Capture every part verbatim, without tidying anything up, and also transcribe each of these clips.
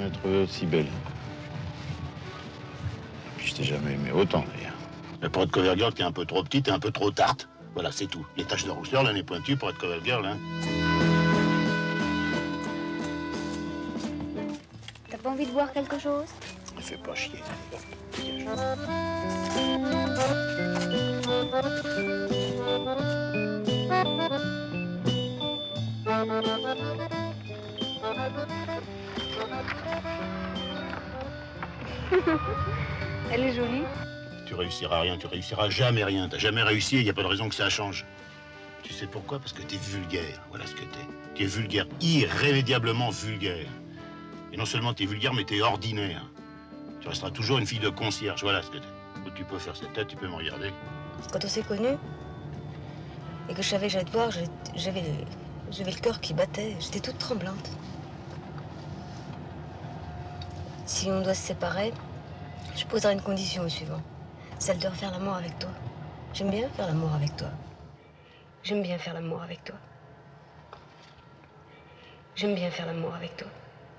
jamais trouvé aussi belle. Et puis je t'ai jamais aimé autant, d'ailleurs. Mais pour être cover girl, t'es un peu trop petite et un peu trop tarte. Voilà, c'est tout. Les taches de rousseur, là, n'est pointu pour être cover girl, hein. T'as pas envie de boire quelque chose? Ne fais pas chier, allez, hop, dégage. Elle est jolie. Tu réussiras rien, tu réussiras jamais rien. T'as jamais réussi et il n'y a pas de raison que ça change. Tu sais pourquoi? Parce que t'es vulgaire. Voilà ce que t'es. T'es vulgaire, irrémédiablement vulgaire. Et non seulement t'es vulgaire, mais t'es ordinaire. Tu resteras toujours une fille de concierge. Voilà ce que t'es. Tu peux faire cette tête, tu peux me regarder. Quand on s'est connus, et que je savais que j'allais te voir, j'avais j'avais le cœur qui battait. J'étais toute tremblante. Si on doit se séparer, je poserai une condition au suivant. Celle de refaire l'amour avec toi. J'aime bien faire l'amour avec toi. J'aime bien faire l'amour avec toi. J'aime bien faire l'amour avec toi.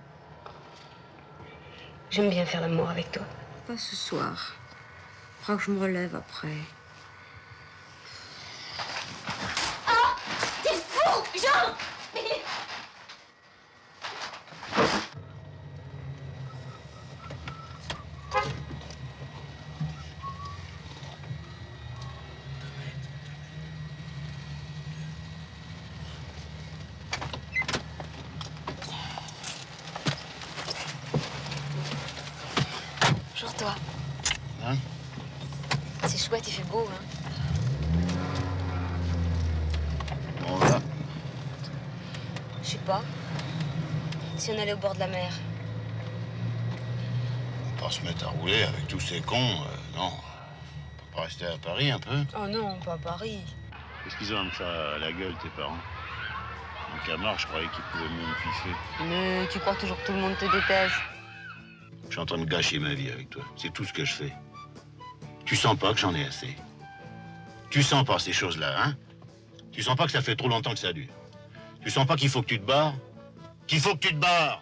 J'aime bien faire l'amour avec toi. Pas ce soir. Je crois que je me relève après. Oh! T'es fou, Jean! Bonjour toi. Hein? C'est chouette, il fait beau, hein. On va. Je sais pas. Si on allait au bord de la mer. On va pas se mettre à rouler avec tous ces cons. Euh, non. On peut pas rester à Paris un peu. Oh non, pas à Paris. Qu'est-ce qu'ils ont à me faire à la gueule, tes parents? En Camargue, je croyais qu'ils pouvaient mieux me piffer. Mais tu crois toujours que tout le monde te déteste. Je suis en train de gâcher ma vie avec toi. C'est tout ce que je fais. Tu sens pas que j'en ai assez? Tu sens pas ces choses-là, hein? Tu sens pas que ça fait trop longtemps que ça dure? Tu sens pas qu'il faut que tu te barres? Qu'il faut que tu te barres!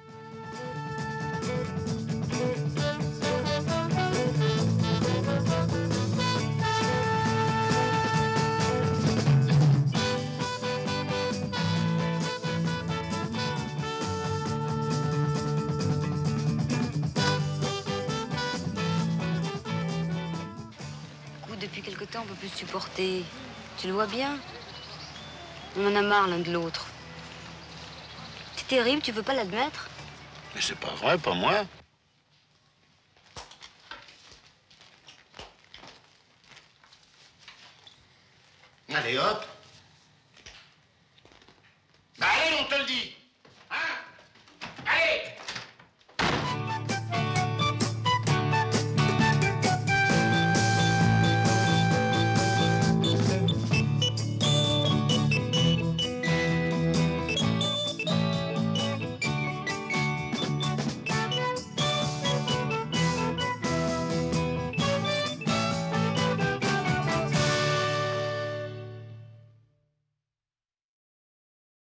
Depuis quelque temps, on peut plus se supporter. Tu le vois bien. On en a marre l'un de l'autre. C'est terrible, tu veux pas l'admettre? Mais c'est pas vrai, pas moi. Allez, hop. Bah allez, on te le dit.